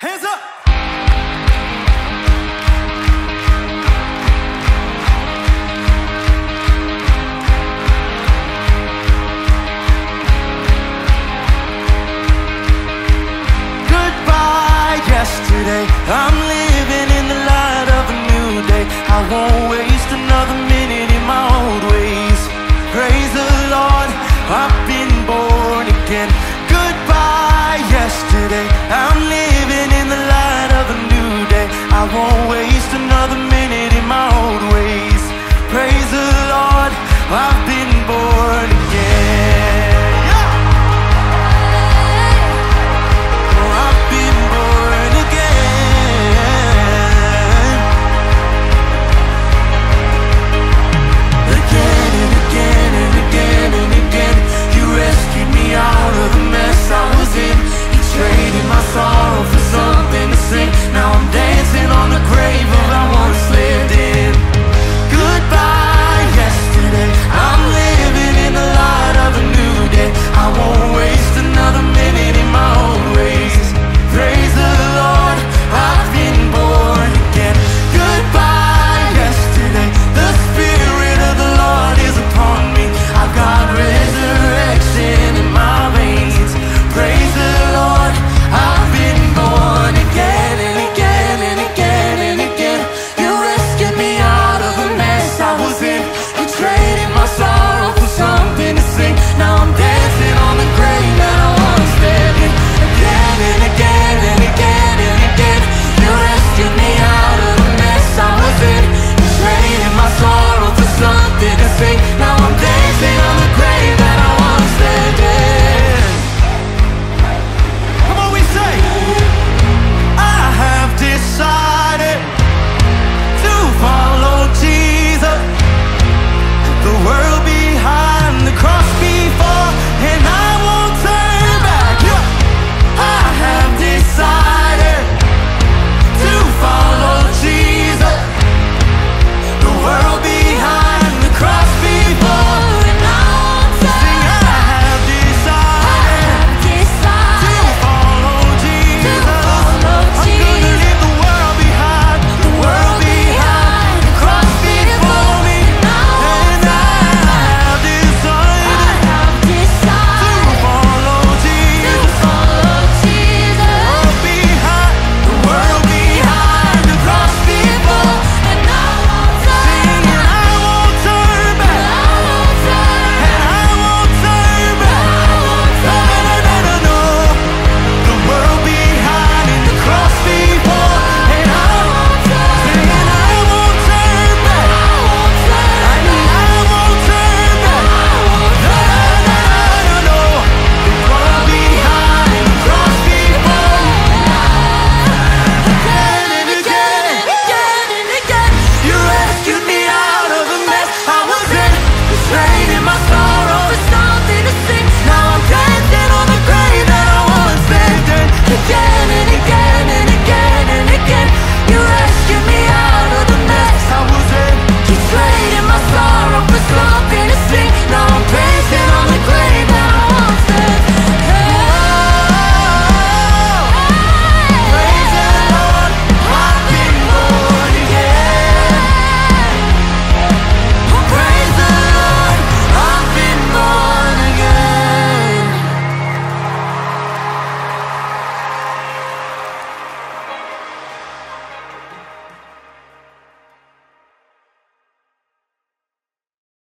Hands up! Goodbye, yesterday. I'm living in the light of a new day. I won't waste another minute in my old ways. Praise the Lord, I've been born again. Goodbye, yesterday. I'm living in the light of a new day. I won't waste another minute in my old ways. Praise the Lord, I've been born again. Oh, I've been born again. Again and again and again and again. You rescued me out of the mess I was in. You traded my sorrow for something to sing. Now I'm dancing on the grave of I once lived in. Goodbye, yesterday. I'm living in the light of a new day. I won't waste another minute in my old ways. Praise the Lord, I've been born again. Goodbye, yesterday. The Spirit of the Lord is upon me. I've got resurrection in my veins. Praise the Lord, I've been born again and again and again and again. You rescued me out of the mess I was in. You traded my sorrow for something to sing. Now I'm dancing on the grave that I once lived in. Again and again and again and again. You rescued me out of the mess I was in. You traded my sorrow for something to sing. Now I'm dancing on the grave that I once lived in. Come on, we say, I have decided to follow Jesus. The world behind, the cross before, and I won't turn back. I have decided to follow Jesus. The world behind, the cross before, and I won't turn back. I have decided to follow Jesus. I'm gonna leave the world behind, the world behind, the cross before me. And I have decided to follow Jesus. The world behind, the cross before, and I won't turn back. I won't turn back. And I won't turn back. No. The world behind and the cross before, and I won't turn back. I won't turn back. No. The world behind, the cross before. Again and again and again. You rescued me out of the mess I was in. You traded my sorrow for something to sing. Now I'm dancing on the grave that I once lived in. Again and